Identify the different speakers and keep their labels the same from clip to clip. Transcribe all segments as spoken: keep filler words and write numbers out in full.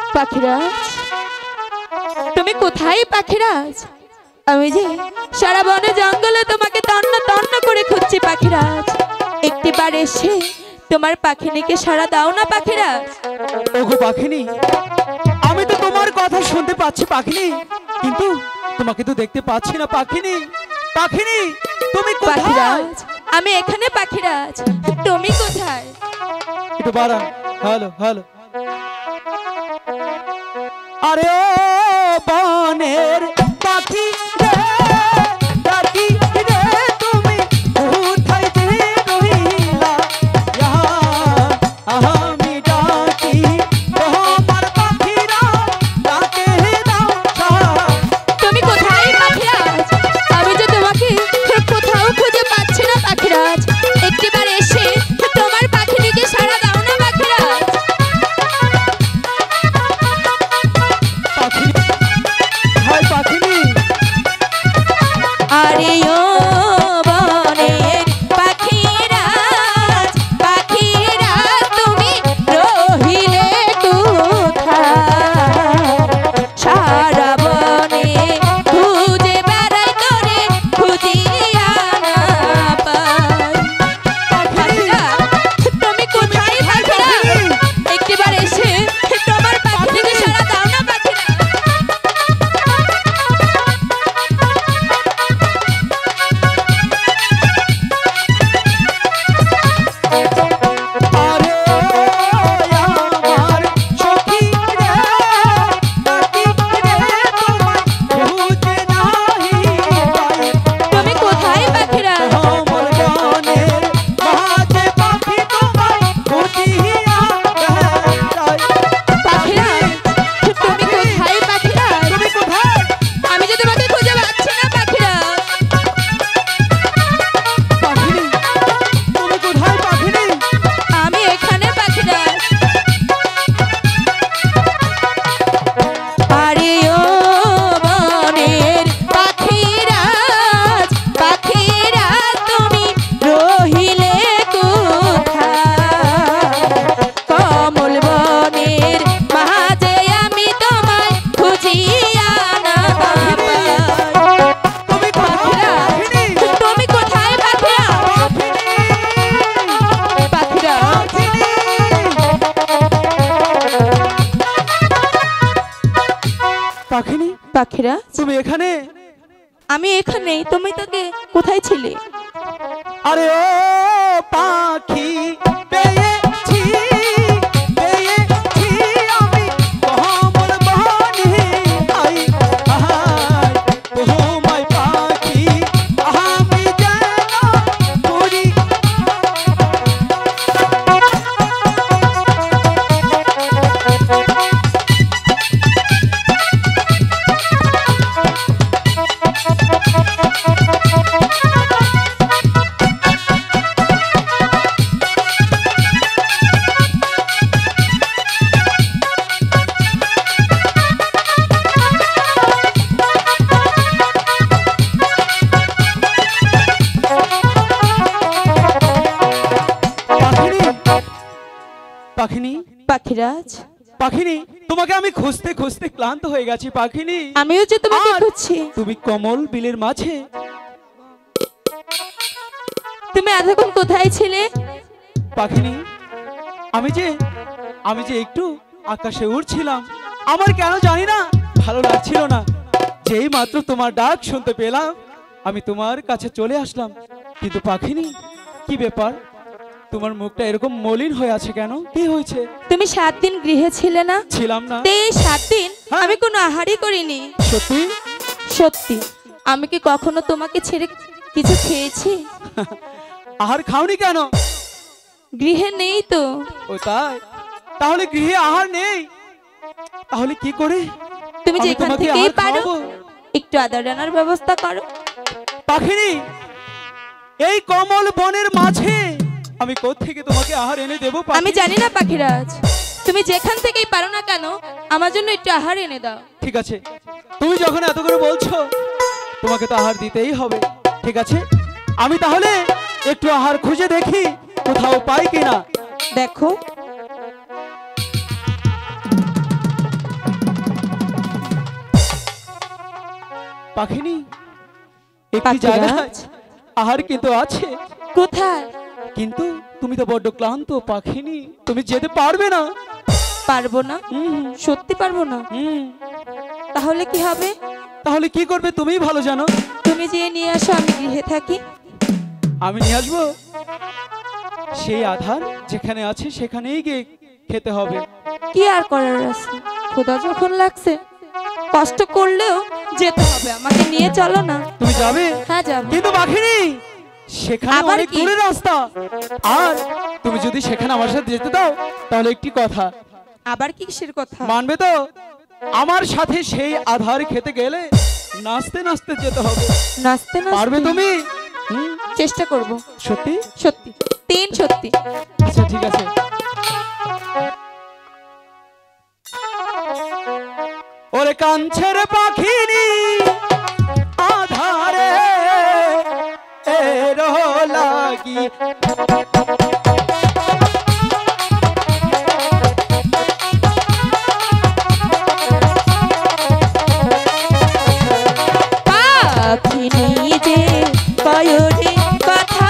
Speaker 1: পাখিরাজ তুমি কোথায় পাখিরাজ? আমি যে সারা বনে জঙ্গলে তোমাকে তন্ন তন্ন করে খুঁজছি পাখিরাজ, একটিবার এসে তোমার পাখিনীকে সারা দাও না পাখিরাজ।
Speaker 2: ওগো পাখিনি, আমি তো তোমার কথা শুনতে পাচ্ছি পাখিনি, কিন্তু তোমাকে তো দেখতে পাচ্ছি না পাখিনি। পাখিনি তুমি কোথায়?
Speaker 1: পাখিরাজ আমি এখানে পাখিরাজ, তুমি কোথায়?
Speaker 2: একটু বাড়ান। Hello hello. আরে ও বনের পাখি রে, পাখি রে তুমি কোথায় যে রহিলা? আমি ডাকি তোমার পাখিরা ডাকে দাও।
Speaker 1: তুমি কোথায় পাখিরাজ? আমি যে তোমাকে কোথাও খুঁজে পাচ্ছি না পাখিরাজ, একটিবার এসে তোমার পাখিনীকে সারা দাও না পাখিরাজ। আরে ও বনের পাখিরাজ, পাখিরাজ তুমি রহিলে কোথায়? সারা বনে খুঁজে বেড়াই তোরে খুঁজিয়া না পাই। পাখিরাজ তুমি কোথায় পাখিরাজ? একটিবার এসে তোমার পাখিনীকে সারা দাও না পাখিরাজ। পাখিরাজ
Speaker 2: তুমি এখানে?
Speaker 1: আমি এখানে, তুমি তোকে কোথায় ছিলে?
Speaker 2: আরে ও পাখি পেয়েছি পেয়েছি আমি কমল বনে, আই আহাই তোমায় পাখি আমি যেন করি। পাখিনি
Speaker 1: পাখিরাজ
Speaker 2: পাখিনি তোমাকে আমি খুঁজতে খুঁজতে ক্লান্ত হয়ে গেছি পাখিনি।
Speaker 1: আমিও যে তোমাকে খুঁজছি।
Speaker 2: তুমি কমল বিলের মাঝে,
Speaker 1: তুমি এতক্ষণ কোথায় ছিলে
Speaker 2: পাখিনি? আমি যে আমি যে একটু আকাশে উড়ছিলাম, আমার কেন জানি না ভালো লাগছিল না। যেই মাত্র তোমার ডাক শুনতে পেলাম আমি তোমার কাছে চলে আসলাম। কিন্তু পাখিনি কি ব্যাপার, তোমার মুখটা এরকম মলিন হয়ে আছে কেন? কি হয়েছে?
Speaker 1: তুমি সাত দিন গৃহে ছিলে না?
Speaker 2: ছিলাম না।
Speaker 1: এই সাত দিন আমি কোনো আহারই করিনি।
Speaker 2: সত্যি?
Speaker 1: সত্যি। আমি কি কখনো তোমাকে ছেড়ে কিছু খেয়েছি?
Speaker 2: আহার খাওনি কেন?
Speaker 1: গৃহে নেই তো।
Speaker 2: ও তাই? তাহলে গৃহে আহার নেই, তাহলে কি করে?
Speaker 1: তুমি যেখান থেকেই পারো একটু আদর রান্নার ব্যবস্থা করো।
Speaker 2: পাখিনি এই কমল বনের মাঝে আমি কোথা থেকে তোমাকে আহার এনে দেব?
Speaker 1: আমি জানি না পাখিরাজ, তুমি যেখান থেকেই পারো না কেন আমার জন্য একটু আহার এনে দাও।
Speaker 2: ঠিক আছে, তুমি যখন এত করে বলছো তোমাকে তো আহার দিতেই হবে। ঠিক আছে, আমি তাহলে একটু আহার খুঁজে দেখি কোথাও পাই কিনা।
Speaker 1: দেখো।
Speaker 2: পাখিনি একটি
Speaker 1: পাখিরাজ?
Speaker 2: জায়গায় আহার কিন্তু আছে,
Speaker 1: কোথায়?
Speaker 2: কিন্তু তুমি তো বড্ড ক্লান্ত পাখিনি, তুমি যেতে পারবে না।
Speaker 1: পারবো না?
Speaker 2: হুম
Speaker 1: সত্যি পারবো না?
Speaker 2: হুম
Speaker 1: তাহলে কি হবে?
Speaker 2: তাহলে কি করবে তুমিই ভালো জানো।
Speaker 1: তুমি যে নিয়ে আসো, আমি গৃহে থাকি।
Speaker 2: আমি নিয়ে আসবো, সেই আধার যেখানে আছে সেখানেই গিয়ে খেতে হবে।
Speaker 1: কি আর করার আছে, ক্ষুধা যখন লাগছে কষ্ট করলেও যেতে হবে, আমাকে নিয়ে চলো না।
Speaker 2: তুমি যাবে?
Speaker 1: হ্যাঁ যাবো।
Speaker 2: কিন্তু পাখিনি সেখানে
Speaker 1: আবার
Speaker 2: অনেক
Speaker 1: কি?
Speaker 2: দূরের রাস্তা, আর তুমি যদি সেখানে আমার সাথে যেতে দাও তাহলে একটি কথা
Speaker 1: আবার কি কিসের কথা?
Speaker 2: মানবে তো? আমার সাথে সেই আধার খেতে গেলে নাচতে নাচতে যেতে হবে।
Speaker 1: নাচতে নাচতে?
Speaker 2: পারবে তুমি? হুম,
Speaker 1: চেষ্টা করব।
Speaker 2: সত্যি?
Speaker 1: সত্যি, তিন সত্যি।
Speaker 2: আচ্ছা ঠিক আছে। ওরে কাঞ্ছের পাখিনি আধারে এর লাগি
Speaker 1: পাখি নিজে কয়রে কথা,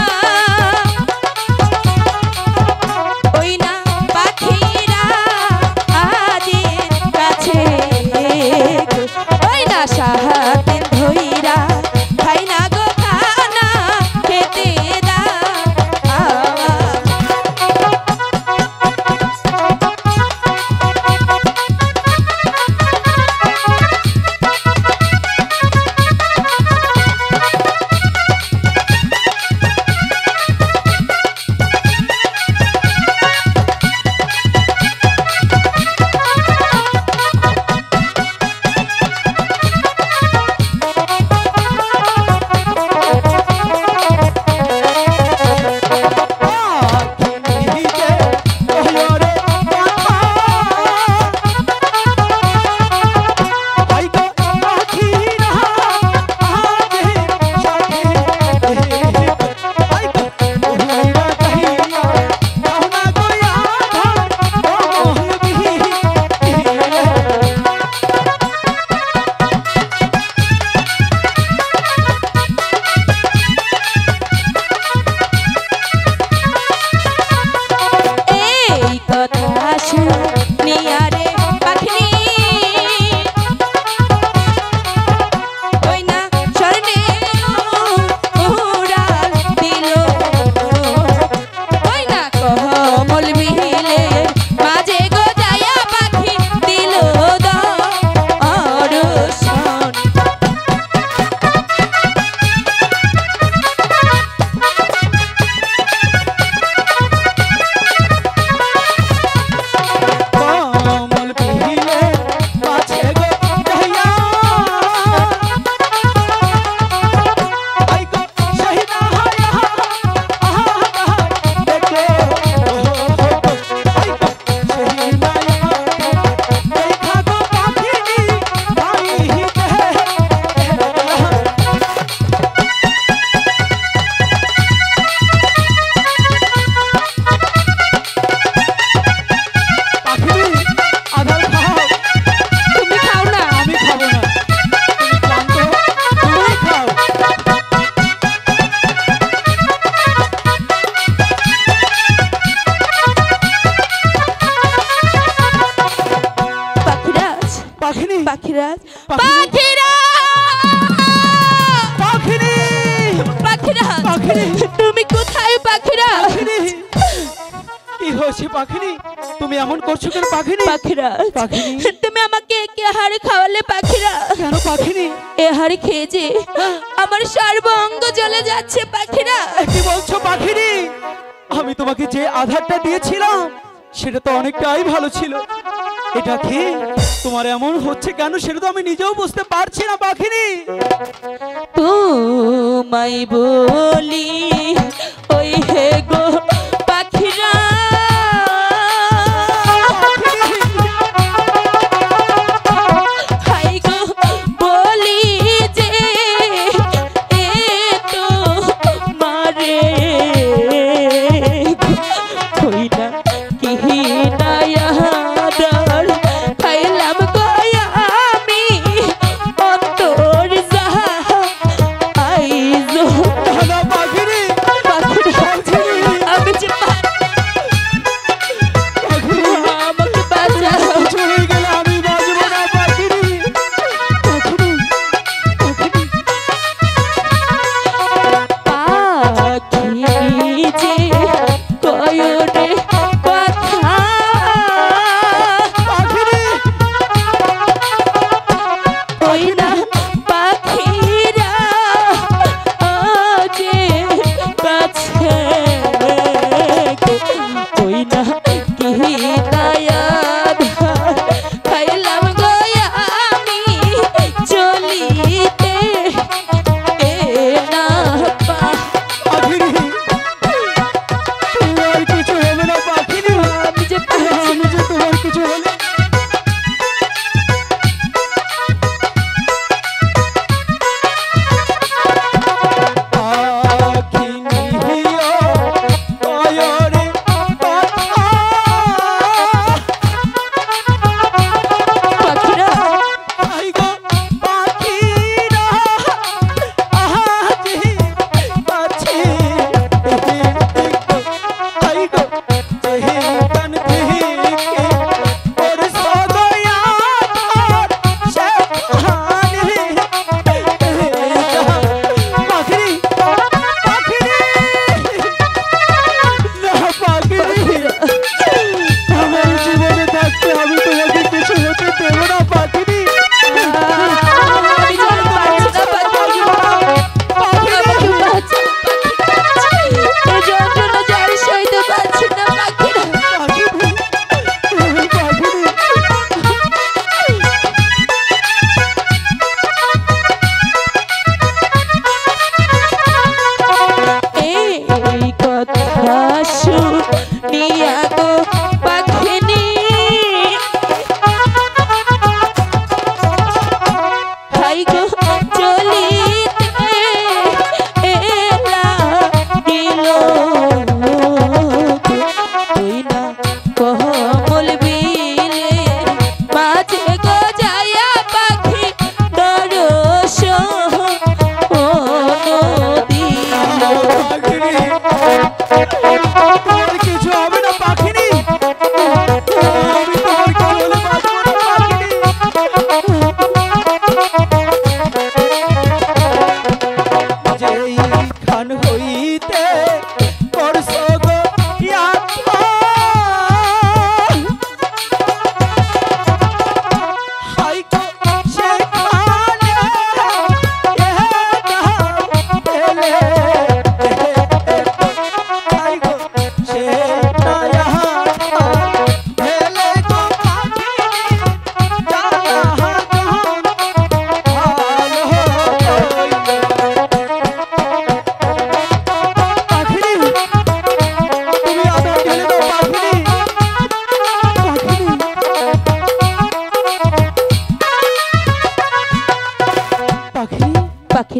Speaker 1: ওই না পাখিরা আজের কাছে, ওই না সাহাতে ধইরা খাই না গো খানা খেতে দা। পাখিরাজ, পাখিরাজ, তুমি কোথায় পাখিরাজ?
Speaker 2: কি হয়েছে পাখিনি? তুমি এমন করছো কেন পাখিনি?
Speaker 1: পাখিরাজ,
Speaker 2: পাখিনি,
Speaker 1: তুমি আমাকে একে হাড়ে খাওয়ালে পাখিরাজ।
Speaker 2: কেন পাখিনি?
Speaker 1: এ হাড়ে খেয়ে যে আমার সর্বাঙ্গ জ্বলে যাচ্ছে পাখিরাজ।
Speaker 2: কি বলছো পাখিনি? আমি তোমাকে যে আধারটা দিয়েছিলাম সেটা তো অনেকটাই ভালো ছিল, এটা কি তোমার এমন হচ্ছে কেন সেটা তো আমি নিজেও বুঝতে পারছি না পাখিনি।
Speaker 1: তোমায় বলি ওই হে গো পাখিরা, হাই গো বলি যে এ তো মারে কই না কি নায়াদার খাইলাম গো আমি অন্তর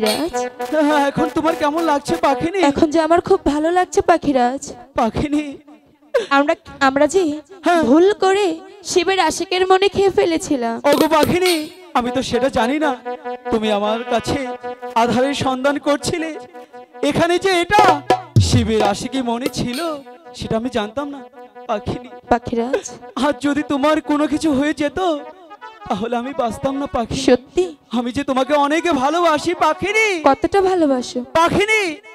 Speaker 1: পাখিরাজ।
Speaker 2: হ্যাঁ, এখন তোমার কেমন লাগছে পাখিনি?
Speaker 1: এখন যে আমার খুব ভালো লাগছে পাখিরাজ।
Speaker 2: পাখিনি,
Speaker 1: আমরা আমরা যে
Speaker 2: হ্যাঁ।
Speaker 1: ভুল করে শিবের আশিকের মনে খেয়ে ফেলেছিলাম।
Speaker 2: ওগো পাখিনি, আমি তো সেটা জানি না। তুমি আমার কাছে আধারের সন্ধান করছিলে, এখানে যে এটা শিবের আশিকি মনে ছিল সেটা আমি জানতাম না পাখিনি।
Speaker 1: পাখিরাজ
Speaker 2: আর যদি তোমার কোনো কিছু হয়ে যেত তাহলে আমি বাঁচতাম না পাখি।
Speaker 1: সত্যি
Speaker 2: আমি যে তোমাকে অনেক ভালোবাসি পাখিনি।
Speaker 1: কতটা ভালোবাসো?
Speaker 2: পাখিনি